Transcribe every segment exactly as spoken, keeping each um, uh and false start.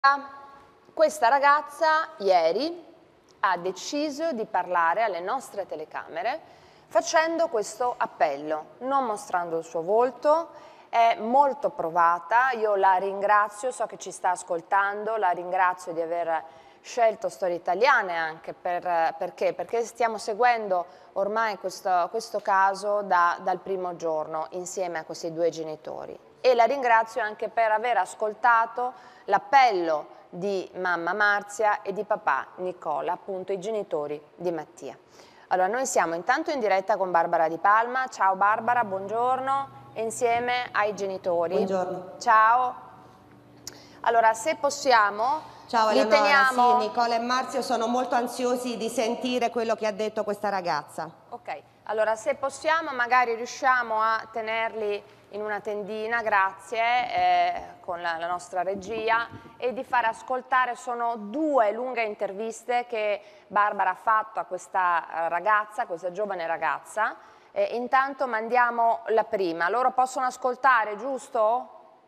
Questa ragazza ieri ha deciso di parlare alle nostre telecamere facendo questo appello, non mostrando il suo volto, è molto provata, io la ringrazio, so che ci sta ascoltando, la ringrazio di aver scelto Storie Italiane anche per, perché? Perché stiamo seguendo ormai questo, questo caso da, dal primo giorno insieme a questi due genitori e la ringrazio anche per aver ascoltato l'appello di mamma Marzia e di papà Nicola, appunto i genitori di Mattia. Allora noi siamo intanto in diretta con Barbara Di Palma, ciao Barbara, buongiorno, insieme ai genitori. Buongiorno. Ciao. Allora se possiamo, ciao li Eleonora, teniamo... sì, Nicola e Marzio sono molto ansiosi di sentire quello che ha detto questa ragazza. Ok, allora se possiamo magari riusciamo a tenerli in una tendina, grazie, eh, con la, la nostra regia e di far ascoltare, sono due lunghe interviste che Barbara ha fatto a questa ragazza, questa giovane ragazza. Eh, intanto mandiamo la prima, loro possono ascoltare, giusto?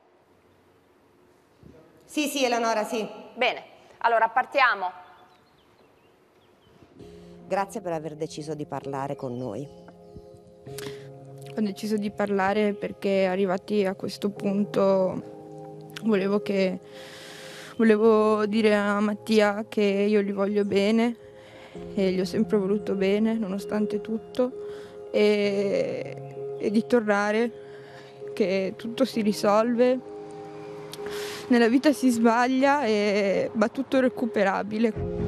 Sì, sì Eleonora, sì. Bene, allora partiamo. Grazie per aver deciso di parlare con noi. Ho deciso di parlare perché arrivati a questo punto volevo, che, volevo dire a Mattia che io gli voglio bene e gli ho sempre voluto bene nonostante tutto e, e di tornare, che tutto si risolve, nella vita si sbaglia e va tutto recuperabile.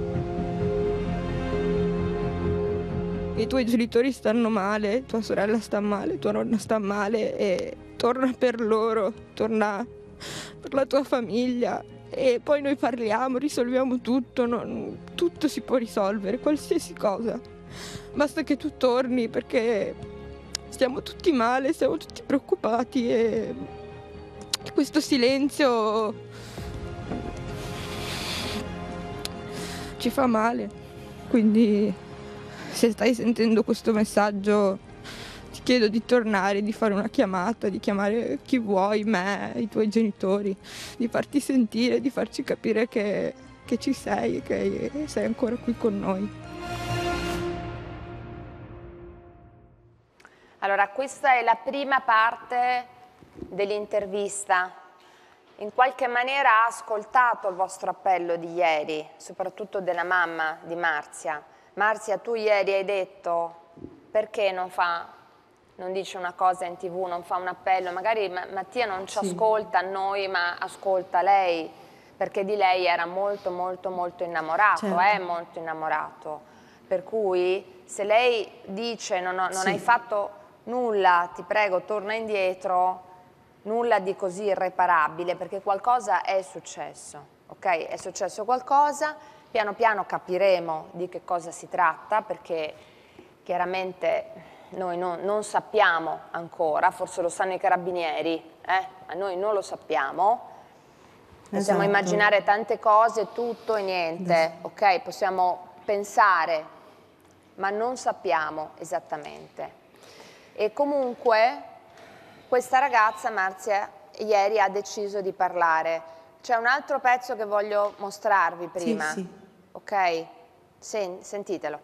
I tuoi genitori stanno male, tua sorella sta male, tua nonna sta male e torna per loro, torna per la tua famiglia e poi noi parliamo, risolviamo tutto, non, tutto si può risolvere, qualsiasi cosa. Basta che tu torni perché stiamo tutti male, siamo tutti preoccupati e questo silenzio ci fa male, quindi... Se stai sentendo questo messaggio ti chiedo di tornare, di fare una chiamata, di chiamare chi vuoi, me, i tuoi genitori, di farti sentire, di farci capire che, che ci sei, che sei ancora qui con noi. Allora, questa è la prima parte dell'intervista. In qualche maniera ha ascoltato il vostro appello di ieri, soprattutto della mamma di Marzia. Marzia, tu ieri hai detto perché non fa, non dice una cosa in tv, non fa un appello, magari Mattia non ci sì. ascolta a noi ma ascolta lei, perché di lei era molto molto molto innamorato, certo. è molto innamorato, per cui se lei dice non, non sì. hai fatto nulla, ti prego torna indietro, nulla di così irreparabile, perché qualcosa è successo, ok? È successo qualcosa. Piano piano capiremo di che cosa si tratta perché chiaramente noi non, non sappiamo ancora, forse lo sanno i carabinieri, eh? ma noi non lo sappiamo. Possiamo esatto. immaginare tante cose, tutto e niente, ok? Possiamo pensare, ma non sappiamo esattamente. E comunque questa ragazza, Marzia, ieri ha deciso di parlare. C'è un altro pezzo che voglio mostrarvi prima. Sì, sì. Ok? Sen sentitelo.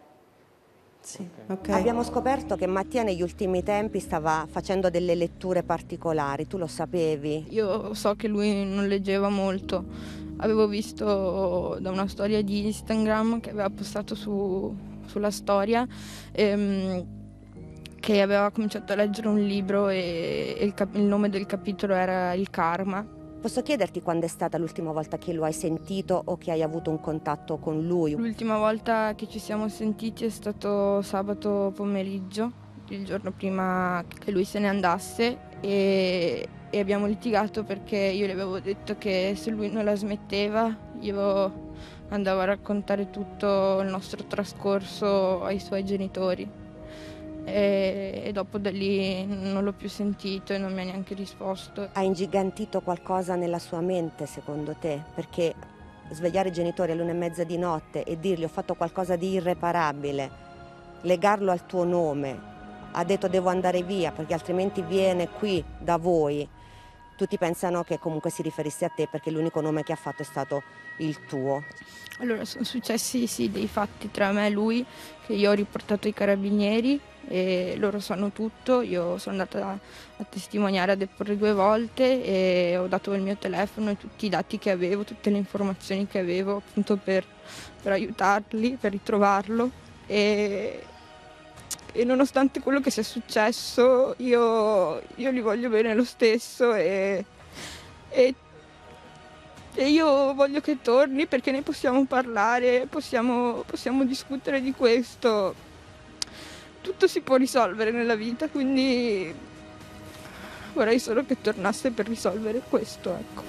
Sì, okay. Abbiamo scoperto che Mattia negli ultimi tempi stava facendo delle letture particolari, tu lo sapevi? Io so che lui non leggeva molto, avevo visto da una storia di Instagram che aveva postato su, sulla storia ehm, che aveva cominciato a leggere un libro e, e il, il nome del capitolo era Il Karma. Posso chiederti quando è stata l'ultima volta che lo hai sentito o che hai avuto un contatto con lui? L'ultima volta che ci siamo sentiti è stato sabato pomeriggio, il giorno prima che lui se ne andasse e, e abbiamo litigato perché io gli avevo detto che se lui non la smetteva io andavo a raccontare tutto il nostro trascorso ai suoi genitori. E, e dopo da lì non l'ho più sentito e non mi ha neanche risposto. Ha ingigantito qualcosa nella sua mente secondo te? Perché svegliare i genitori all'una e mezza di notte e dirgli ho fatto qualcosa di irreparabile, legarlo al tuo nome, ha detto devo andare via perché altrimenti viene qui da voi, tutti pensano che comunque si riferisse a te perché l'unico nome che ha fatto è stato il tuo. Allora, sono successi sì dei fatti tra me e lui che io ho riportato ai carabinieri e loro sanno tutto. Io sono andata a testimoniare, a deporre due volte e ho dato il mio telefono e tutti i dati che avevo, tutte le informazioni che avevo appunto per, per aiutarli, per ritrovarlo e, e nonostante quello che sia successo io, io li voglio bene lo stesso e, e E io voglio che torni perché ne possiamo parlare, possiamo, possiamo discutere di questo. Tutto si può risolvere nella vita, quindi vorrei solo che tornasse per risolvere questo, ecco.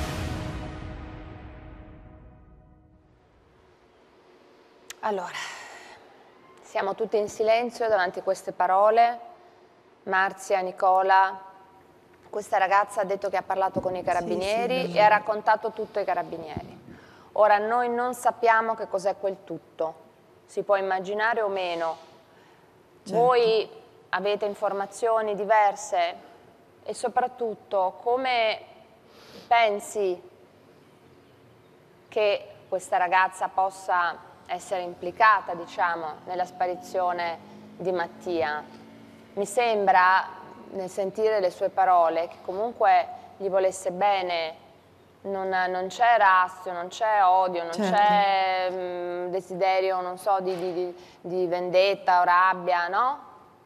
Allora, siamo tutti in silenzio davanti a queste parole. Marzia, Nicola, questa ragazza ha detto che ha parlato con i carabinieri sì, sì, e ha raccontato tutto ai carabinieri. Ora noi non sappiamo che cos'è quel tutto, si può immaginare o meno. Certo. Voi avete informazioni diverse e soprattutto come pensi che questa ragazza possa essere implicata, diciamo, nella sparizione di Mattia? Mi sembra, nel sentire le sue parole, che comunque gli volesse bene, non, non c'è rastio, non c'è odio, non certo. c'è mh, desiderio, non so, di, di, di, di vendetta o rabbia, no?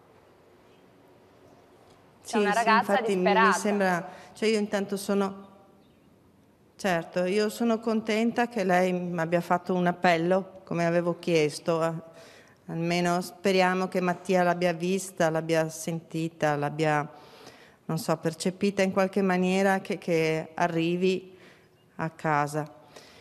C'è sì, una ragazza sì, disperata. Mi sembra, cioè io intanto sono, certo, io sono contenta che lei mi abbia fatto un appello, come avevo chiesto. Almeno speriamo che Mattia l'abbia vista, l'abbia sentita, l'abbia, non so, percepita in qualche maniera, che, che arrivi a casa.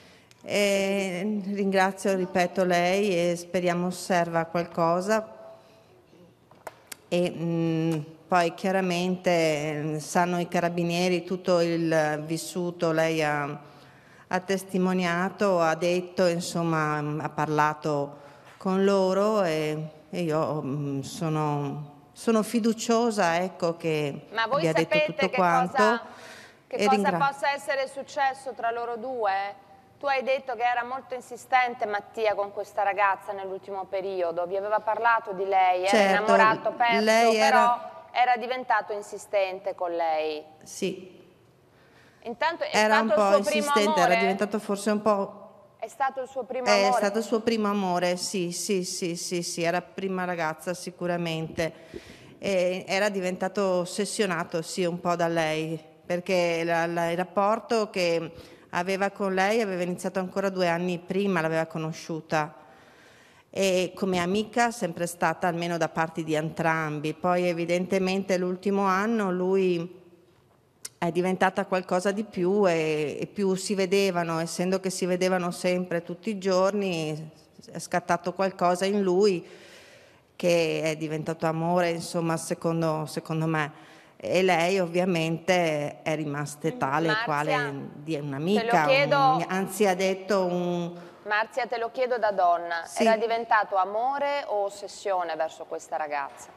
E ringrazio, ripeto, lei e speriamo serva a qualcosa. E mh, poi chiaramente sanno i carabinieri tutto il vissuto, lei ha, ha testimoniato, ha detto, insomma, ha parlato con loro e, e io mh, sono, sono fiduciosa, ecco, che Ma voi abbia detto tutto che quanto. Cosa, che cosa ringra- possa essere successo tra loro due? Tu hai detto che era molto insistente Mattia con questa ragazza nell'ultimo periodo, vi aveva parlato di lei, certo, era innamorato, perso, lei era... però era diventato insistente con lei. Sì. Intanto è era stato un po' il suo primo insistente, amore? era diventato forse un po'... È stato il suo primo È amore? stato il suo primo amore, sì, sì, sì, sì, sì, era prima ragazza sicuramente. E era diventato ossessionato, sì, un po' da lei, perché la, la, il rapporto che aveva con lei aveva iniziato ancora due anni prima, l'aveva conosciuta. E come amica sempre stata, almeno da parte di entrambi. Poi evidentemente l'ultimo anno lui è diventata qualcosa di più e, e più si vedevano, essendo che si vedevano sempre tutti i giorni, è scattato qualcosa in lui che è diventato amore, insomma, secondo, secondo me. E lei ovviamente è rimasta tale Marzia, quale di un'amica, chiedo... un, anzi ha detto un... Marzia, te lo chiedo da donna, sì. Era diventato amore o ossessione verso questa ragazza?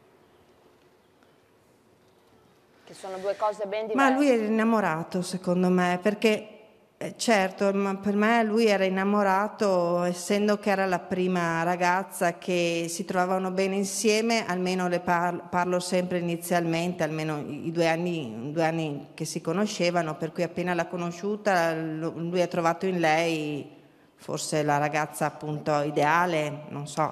Che sono due cose ben diverse. Ma lui era innamorato, secondo me, perché eh, certo, ma per me lui era innamorato, essendo che era la prima ragazza che si trovavano bene insieme, almeno le par- parlo sempre inizialmente, almeno i due anni, due anni che si conoscevano, per cui appena l'ha conosciuta lui ha trovato in lei forse la ragazza appunto ideale, non so.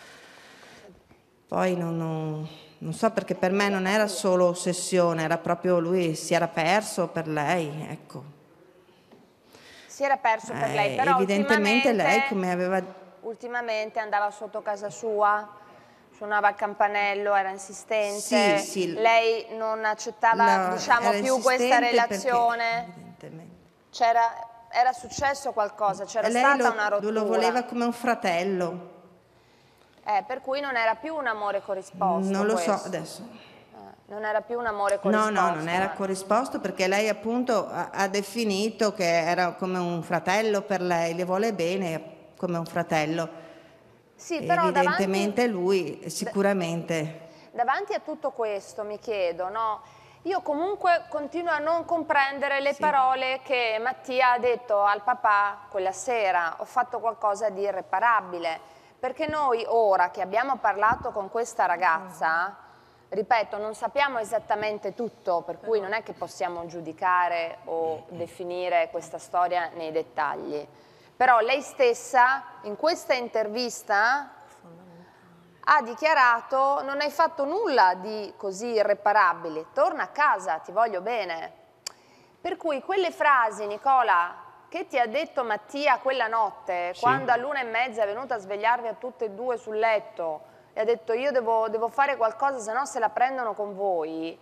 Poi non... non Non so, perché per me non era solo ossessione, era proprio lui, si era perso per lei, ecco. Si era perso per eh, lei, però evidentemente lei come aveva... Ultimamente andava sotto casa sua, suonava il campanello, era insistente, sì, sì, lei non accettava, la, diciamo, più questa relazione. C'era, era successo qualcosa, c'era stata lo, una rottura. Lo voleva come un fratello. Eh, per cui non era più un amore corrisposto. Non lo questo. so adesso. Eh, non era più un amore corrisposto. No, no, non era corrisposto perché lei appunto ha, ha definito che era come un fratello per lei, le vuole bene come un fratello. Sì, però evidentemente davanti, lui sicuramente. Davanti a tutto questo mi chiedo, no? Io comunque continuo a non comprendere le Sì. parole che Mattia ha detto al papà quella sera. Ho fatto qualcosa di irreparabile. Perché noi ora che abbiamo parlato con questa ragazza, ripeto, non sappiamo esattamente tutto, per cui non è che possiamo giudicare o definire questa storia nei dettagli. Però lei stessa in questa intervista ha dichiarato: non hai fatto nulla di così irreparabile, torna a casa, ti voglio bene. Per cui quelle frasi, Nicola, che ti ha detto Mattia quella notte, Sì. quando all'una e mezza è venuta a svegliarvi a tutte e due sul letto e ha detto io devo, devo fare qualcosa, se no se la prendono con voi,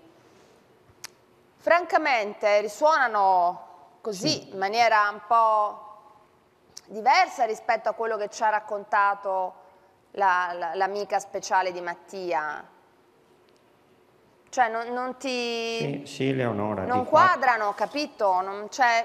francamente risuonano così, Sì. in maniera un po' diversa rispetto a quello che ci ha raccontato l'amica la, speciale di Mattia. Cioè non, non ti... Sì, sì, Leonora. non di quadrano, fatto... capito? Non c'è...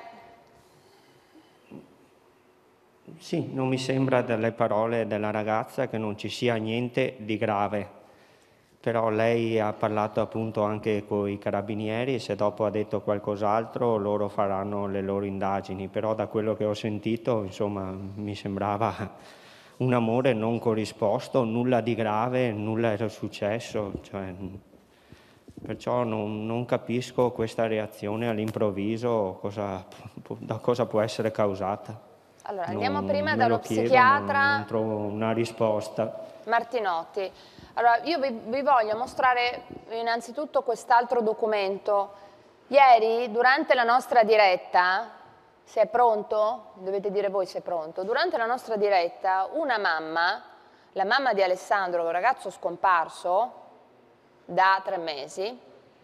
Sì, non mi sembra dalle parole della ragazza che non ci sia niente di grave, però lei ha parlato appunto anche con i carabinieri, se dopo ha detto qualcos'altro loro faranno le loro indagini, però da quello che ho sentito, insomma, mi sembrava un amore non corrisposto, nulla di grave, nulla era successo, cioè, perciò non, non capisco questa reazione all'improvviso, cosa, da cosa può essere causata. Allora, andiamo non, prima me dallo lo chiedo, psichiatra ma non trovo una risposta. Martinotti. Allora, io vi, vi voglio mostrare innanzitutto quest'altro documento. Ieri, durante la nostra diretta, se è pronto? Dovete dire voi se è pronto. Durante la nostra diretta, una mamma, la mamma di Alessandro, un ragazzo scomparso da tre mesi,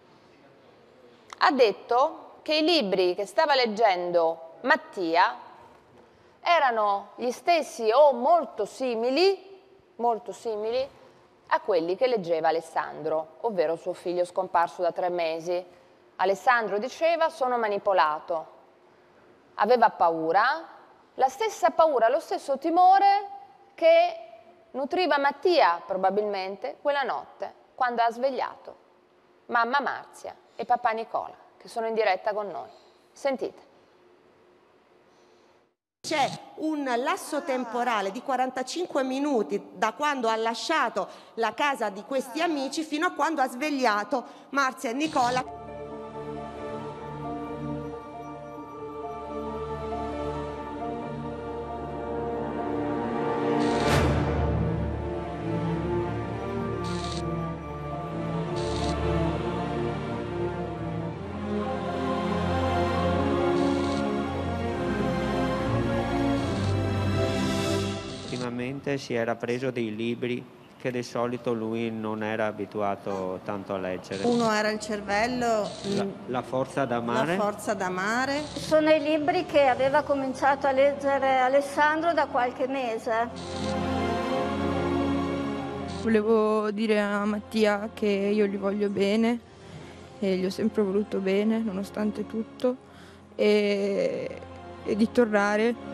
ha detto che i libri che stava leggendo Mattia erano gli stessi o molto simili, molto simili a quelli che leggeva Alessandro, ovvero suo figlio scomparso da tre mesi. Alessandro diceva: sono manipolato. Aveva paura, la stessa paura, lo stesso timore che nutriva Mattia probabilmente quella notte, quando ha svegliato mamma Marzia e papà Nicola, che sono in diretta con noi. Sentite. C'è un lasso temporale di quarantacinque minuti da quando ha lasciato la casa di questi amici fino a quando ha svegliato Marzia e Nicola. Si era preso dei libri che di solito lui non era abituato tanto a leggere. Uno era il cervello, La, la forza d'amare. La forza d'amare. Sono i libri che aveva cominciato a leggere Alessandro da qualche mese. Volevo dire a Mattia che io gli voglio bene e gli ho sempre voluto bene nonostante tutto e, e di tornare.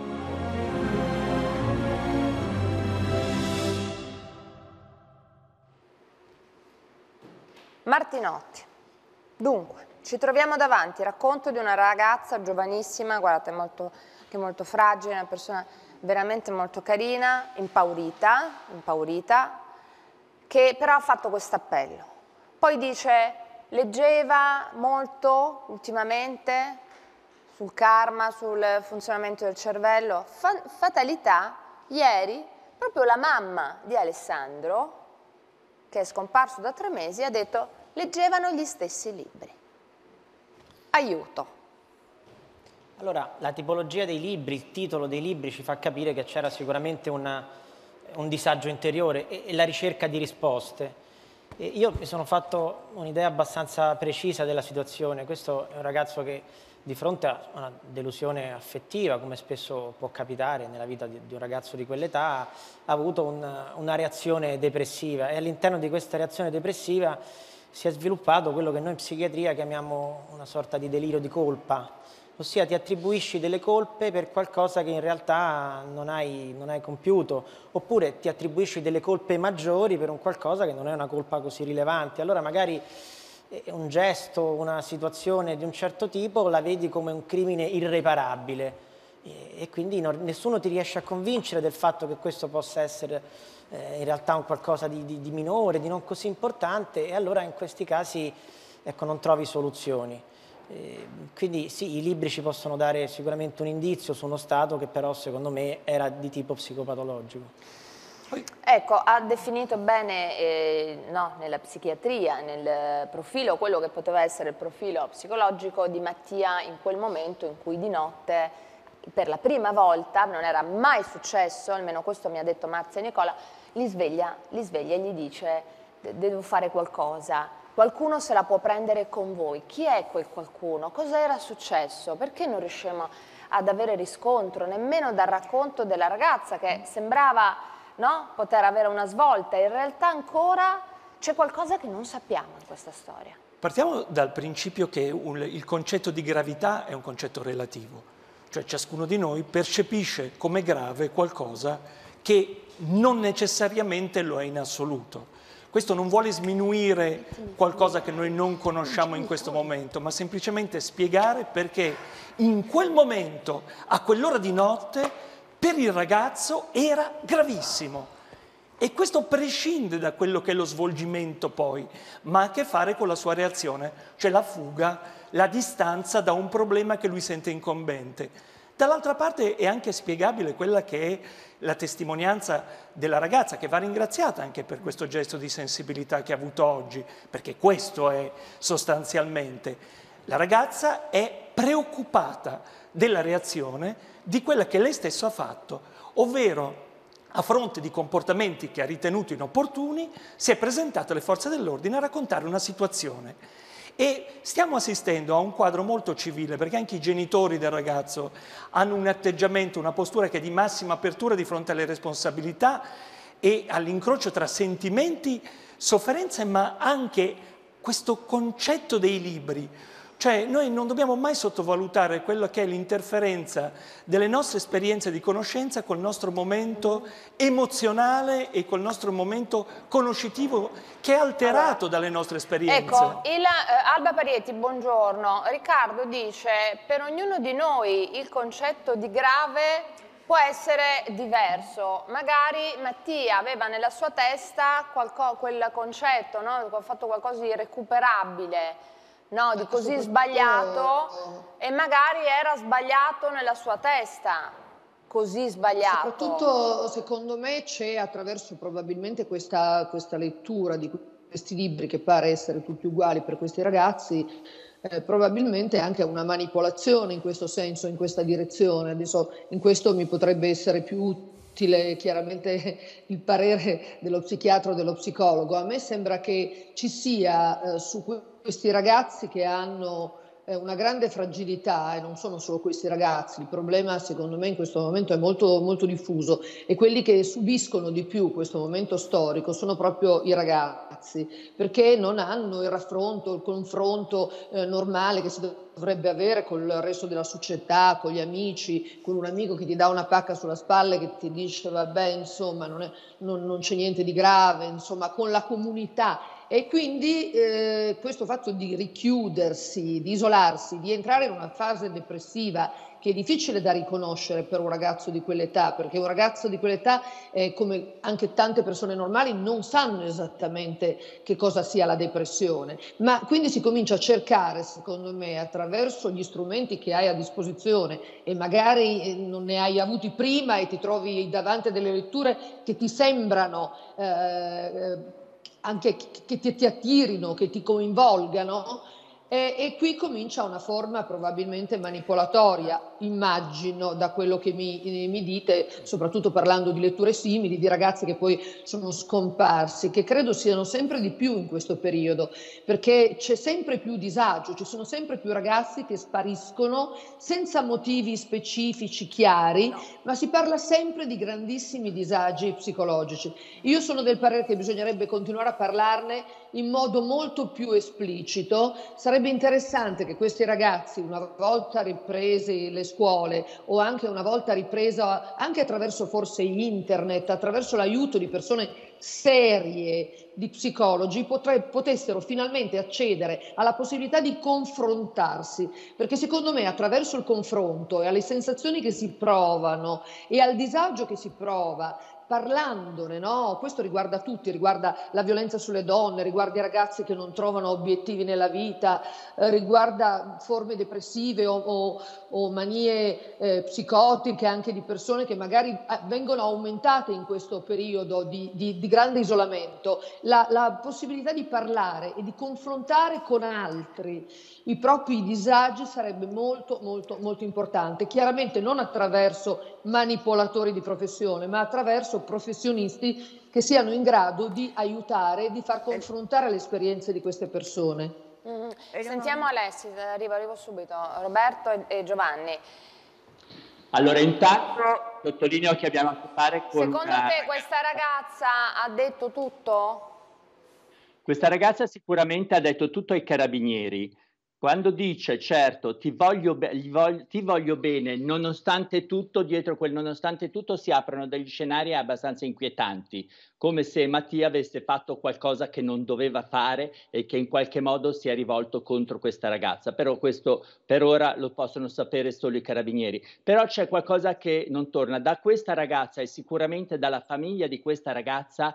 Martinotti. Dunque, ci troviamo davanti al racconto di una ragazza giovanissima, guardate, molto, che è molto fragile, una persona veramente molto carina, impaurita, impaurita, che però ha fatto questo appello. Poi dice, leggeva molto ultimamente sul karma, sul funzionamento del cervello. Fa- fatalità, ieri, proprio la mamma di Alessandro, che è scomparso da tre mesi, ha detto leggevano gli stessi libri. Aiuto. Allora, la tipologia dei libri, il titolo dei libri ci fa capire che c'era sicuramente una, un disagio interiore e, e la ricerca di risposte. E io mi sono fatto un'idea abbastanza precisa della situazione. Questo è un ragazzo che di fronte a una delusione affettiva, come spesso può capitare nella vita di, di un ragazzo di quell'età, ha avuto un, una reazione depressiva e all'interno di questa reazione depressiva si è sviluppato quello che noi in psichiatria chiamiamo una sorta di delirio di colpa, ossia ti attribuisci delle colpe per qualcosa che in realtà non hai, non hai compiuto, oppure ti attribuisci delle colpe maggiori per un qualcosa che non è una colpa così rilevante. Allora magari e un gesto, una situazione di un certo tipo la vedi come un crimine irreparabile e, e quindi non, nessuno ti riesce a convincere del fatto che questo possa essere eh, in realtà un qualcosa di, di, di minore, di non così importante, e allora in questi casi ecco, non trovi soluzioni. Eh, quindi sì, i libri ci possono dare sicuramente un indizio su uno stato che però secondo me era di tipo psicopatologico. Ecco, ha definito bene eh, no, nella psichiatria, nel profilo, quello che poteva essere il profilo psicologico di Mattia in quel momento in cui di notte, per la prima volta, non era mai successo, almeno questo mi ha detto Marzia e Nicola, li sveglia, li sveglia e gli dice devo fare qualcosa, qualcuno se la può prendere con voi, chi è quel qualcuno, cosa era successo, perché non riusciamo ad avere riscontro, nemmeno dal racconto della ragazza che sembrava... No? Poter avere una svolta, in realtà ancora c'è qualcosa che non sappiamo in questa storia. Partiamo dal principio che un, il concetto di gravità è un concetto relativo, cioè ciascuno di noi percepisce come grave qualcosa che non necessariamente lo è in assoluto. Questo non vuole sminuire qualcosa che noi non conosciamo in questo momento, ma semplicemente spiegare perché in quel momento, a quell'ora di notte, per il ragazzo era gravissimo. E questo prescinde da quello che è lo svolgimento poi, ma ha a che fare con la sua reazione, cioè la fuga, la distanza da un problema che lui sente incombente. Dall'altra parte è anche spiegabile quella che è la testimonianza della ragazza, che va ringraziata anche per questo gesto di sensibilità che ha avuto oggi, perché questo è sostanzialmente. La ragazza è preoccupata della reazione di quella che lei stessa ha fatto, ovvero a fronte di comportamenti che ha ritenuto inopportuni, si è presentata alle forze dell'ordine a raccontare una situazione. E stiamo assistendo a un quadro molto civile, perché anche i genitori del ragazzo hanno un atteggiamento, una postura che è di massima apertura di fronte alle responsabilità e all'incrocio tra sentimenti, sofferenze, ma anche questo concetto dei libri. Cioè noi non dobbiamo mai sottovalutare quello che è l'interferenza delle nostre esperienze di conoscenza col nostro momento emozionale e col nostro momento conoscitivo che è alterato allora, dalle nostre esperienze. Ecco, il, eh, Alba Parietti, buongiorno. Riccardo dice, per ognuno di noi il concetto di grave può essere diverso. Magari Mattia aveva nella sua testa qualco, quel concetto, no? Ha fatto qualcosa di irrecuperabile, no, di così sbagliato, e magari era sbagliato nella sua testa, così sbagliato. Soprattutto secondo me c'è attraverso probabilmente questa, questa lettura di questi libri che pare essere tutti uguali per questi ragazzi, eh, probabilmente anche una manipolazione in questo senso, in questa direzione. Adesso in questo mi potrebbe essere più utile chiaramente il parere dello psichiatra o dello psicologo. A me sembra che ci sia eh, su questi ragazzi che hanno eh, una grande fragilità, e non sono solo questi ragazzi, il problema secondo me in questo momento è molto, molto diffuso, e quelli che subiscono di più questo momento storico sono proprio i ragazzi, perché non hanno il raffronto, il confronto eh, normale che si dovrebbe avere con il resto della società, con gli amici, con un amico che ti dà una pacca sulla spalla e che ti dice vabbè insomma non, è, non, non c'è niente di grave, insomma con la comunità. E quindi eh, questo fatto di richiudersi, di isolarsi, di entrare in una fase depressiva che è difficile da riconoscere per un ragazzo di quell'età, perché un ragazzo di quell'età, eh, come anche tante persone normali, non sanno esattamente che cosa sia la depressione, ma quindi si comincia a cercare, secondo me, attraverso gli strumenti che hai a disposizione, e magari eh, non ne hai avuti prima e ti trovi davanti a delle letture che ti sembrano eh, anche che ti, ti attirino, che ti coinvolgano, e, e qui comincia una forma probabilmente manipolatoria, immagino, da quello che mi, mi dite, soprattutto parlando di letture simili, di ragazzi che poi sono scomparsi, che credo siano sempre di più in questo periodo, perché c'è sempre più disagio, ci sono sempre più ragazzi che spariscono senza motivi specifici chiari, no. Ma si parla sempre di grandissimi disagi psicologici. Io sono del parere che bisognerebbe continuare a parlarne in modo molto più esplicito. Sarebbe interessante che questi ragazzi, una volta riprese le scuole, o anche una volta ripresa anche attraverso forse internet, attraverso l'aiuto di persone serie di psicologi potre, potessero finalmente accedere alla possibilità di confrontarsi, perché secondo me attraverso il confronto e alle sensazioni che si provano e al disagio che si prova, parlandone, no? Questo riguarda tutti, riguarda la violenza sulle donne, riguarda i ragazzi che non trovano obiettivi nella vita, eh, riguarda forme depressive o, o, o manie eh, psicotiche anche di persone che magari eh, vengono aumentate in questo periodo di, di, di grande isolamento. La, la possibilità di parlare e di confrontare con altri i propri disagi sarebbe molto molto molto importante, chiaramente non attraverso manipolatori di professione, ma attraverso professionisti che siano in grado di aiutare, di far confrontare le esperienze di queste persone. Mm-hmm. Sentiamo Alessi, arrivo, arrivo subito, Roberto e, e Giovanni. Allora, intanto sottolineo che abbiamo a che fare con... Secondo una... te questa ragazza ha detto tutto? Questa ragazza sicuramente ha detto tutto ai carabinieri. Quando dice, certo, ti voglio, be- voglio, ti voglio bene, nonostante tutto, dietro quel nonostante tutto si aprono degli scenari abbastanza inquietanti, come se Mattia avesse fatto qualcosa che non doveva fare e che in qualche modo si è rivolto contro questa ragazza. Però questo per ora lo possono sapere solo i carabinieri. Però c'è qualcosa che non torna. Da questa ragazza e sicuramente dalla famiglia di questa ragazza,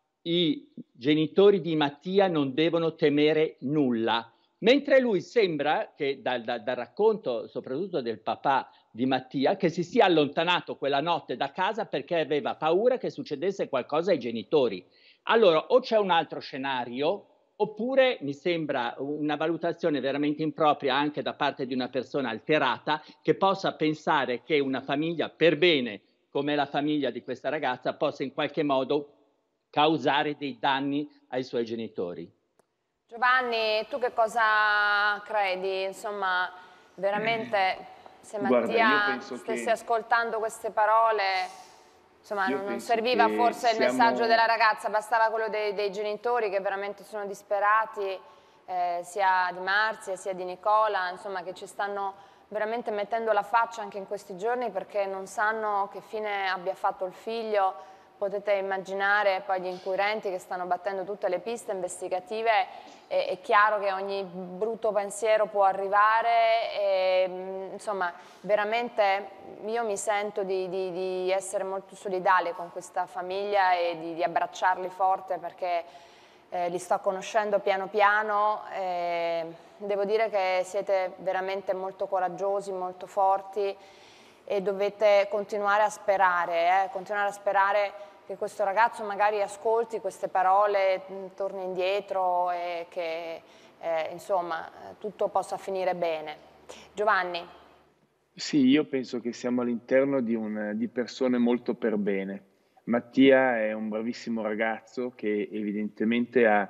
i genitori di Mattia non devono temere nulla. Mentre lui sembra che dal, dal, dal racconto soprattutto del papà di Mattia che si sia allontanato quella notte da casa perché aveva paura che succedesse qualcosa ai genitori. Allora o c'è un altro scenario oppure mi sembra una valutazione veramente impropria anche da parte di una persona alterata che possa pensare che una famiglia per bene come la famiglia di questa ragazza possa in qualche modo causare dei danni ai suoi genitori. Giovanni, tu che cosa credi? Insomma, veramente se Mattia Guarda, stesse che... ascoltando queste parole, insomma, non, non serviva forse siamo... il messaggio della ragazza, bastava quello dei, dei genitori che veramente sono disperati, eh, sia di Marzia sia di Nicola, insomma, che ci stanno veramente mettendo la faccia anche in questi giorni perché non sanno che fine abbia fatto il figlio. Potete immaginare poi gli inquirenti che stanno battendo tutte le piste investigative, è, è chiaro che ogni brutto pensiero può arrivare, e, insomma veramente io mi sento di, di, di essere molto solidale con questa famiglia e di, di abbracciarli forte perché eh, li sto conoscendo piano piano, e devo dire che siete veramente molto coraggiosi, molto forti e dovete continuare a sperare, eh, continuare a sperare che questo ragazzo magari ascolti queste parole, torni indietro e che eh, insomma tutto possa finire bene. Giovanni. Sì, io penso che siamo all'interno di, un, di persone molto per bene. Mattia è un bravissimo ragazzo che evidentemente ha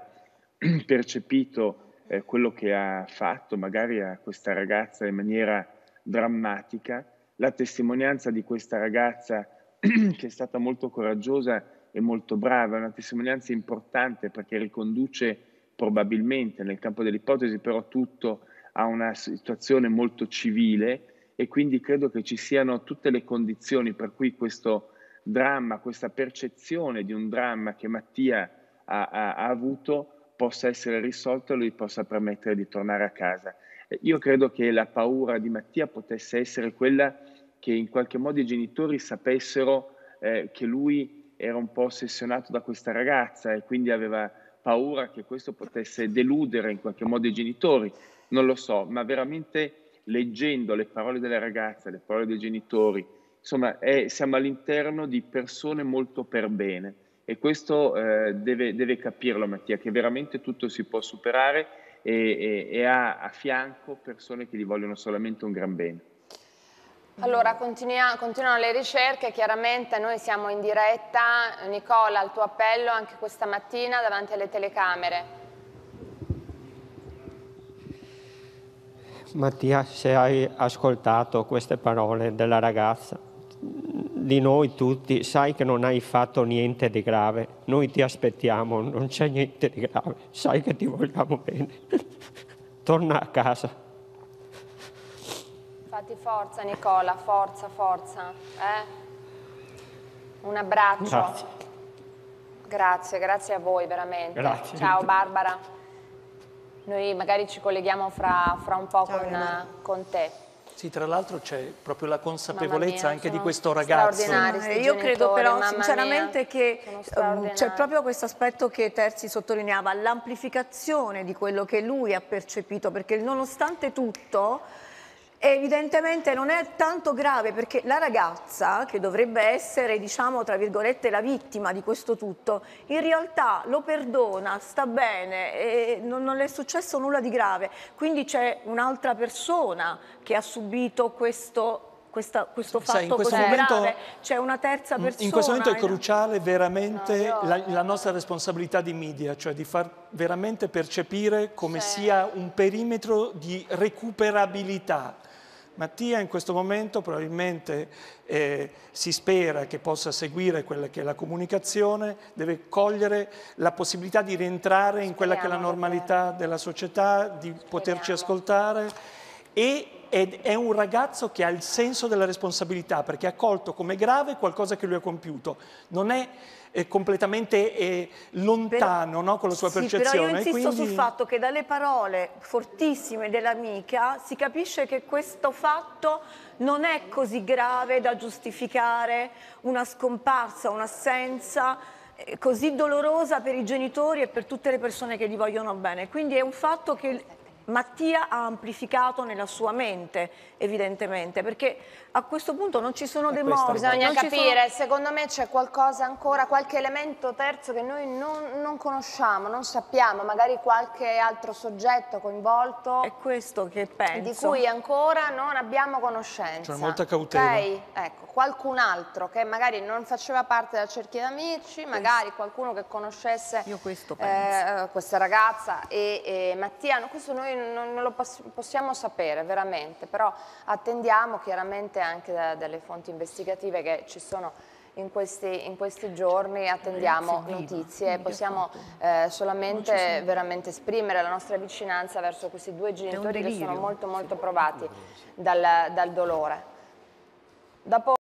percepito eh, quello che ha fatto magari a questa ragazza in maniera drammatica. La testimonianza di questa ragazza che è stata molto coraggiosa e molto brava, è una testimonianza importante perché riconduce probabilmente nel campo dell'ipotesi però tutto a una situazione molto civile e quindi credo che ci siano tutte le condizioni per cui questo dramma, questa percezione di un dramma che Mattia ha, ha, ha avuto possa essere risolto e lui possa permettere di tornare a casa. Io credo che la paura di Mattia potesse essere quella che in qualche modo i genitori sapessero eh, che lui era un po' ossessionato da questa ragazza e quindi aveva paura che questo potesse deludere in qualche modo i genitori. Non lo so, ma veramente leggendo le parole della ragazza, le parole dei genitori, insomma è, siamo all'interno di persone molto per bene e questo eh, deve, deve capirlo Mattia, che veramente tutto si può superare e, e, e ha a fianco persone che gli vogliono solamente un gran bene. Allora, continuano le ricerche, chiaramente noi siamo in diretta. Nicola, il tuo appello anche questa mattina davanti alle telecamere. Mattia, se hai ascoltato queste parole della ragazza, di noi tutti, sai che non hai fatto niente di grave. Noi ti aspettiamo, non c'è niente di grave. Sai che ti vogliamo bene. Torna a casa. Fatti forza Nicola, forza, forza. Eh? Un abbraccio. Grazie. Grazie, grazie a voi veramente. Grazie. Ciao Barbara. Noi magari ci colleghiamo fra, fra un po' con, con te. Sì, tra l'altro c'è proprio la consapevolezza mia, anche di sono questo ragazzo. straordinari. Eh, io credo però mamma sinceramente mia, che sono c'è proprio questo aspetto che Terzi sottolineava, l'amplificazione di quello che lui ha percepito, perché nonostante tutto evidentemente non è tanto grave, perché la ragazza, che dovrebbe essere, diciamo, tra virgolette, la vittima di questo tutto, in realtà lo perdona, sta bene, e non, non le è successo nulla di grave. Quindi c'è un'altra persona che ha subito questo, questa, questo fatto Sai, in questo così momento, grave, c'è una terza persona. In questo momento è cruciale veramente No, io- la, la nostra responsabilità di media, cioè di far veramente percepire come Sì. sia un perimetro di recuperabilità. Mattia in questo momento probabilmente eh, si spera che possa seguire quella che è la comunicazione, deve cogliere la possibilità di rientrare in quella che è la normalità della società, di poterci ascoltare, e ed è un ragazzo che ha il senso della responsabilità, perché ha colto come grave qualcosa che lui ha compiuto. Non è eh, completamente eh, lontano, no, con la sua Sì, percezione. però io insisto quindi... sul fatto che dalle parole fortissime dell'amica si capisce che questo fatto non è così grave da giustificare una scomparsa, un'assenza eh, così dolorosa per i genitori e per tutte le persone che gli vogliono bene. Quindi è un fatto che Mattia ha amplificato nella sua mente, evidentemente, perché a questo punto non ci sono dei morti. Bisogna non ci capire, sono... secondo me c'è qualcosa ancora, qualche elemento terzo che noi non, non conosciamo, non sappiamo, magari qualche altro soggetto coinvolto. È questo che penso. Di cui ancora non abbiamo conoscenza. C'è molta cautela. Ok? Ecco, qualcun altro che magari non faceva parte della cerchia d'amici, magari qualcuno che conoscesse Io questo eh, questa ragazza e, e Mattia, no, questo noi non, non lo poss- possiamo sapere veramente, però attendiamo chiaramente anche da, dalle fonti investigative che ci sono in questi, in questi giorni, attendiamo notizie, possiamo eh, solamente veramente esprimere la nostra vicinanza verso questi due genitori che sono molto molto provati dal, dal dolore. Dopo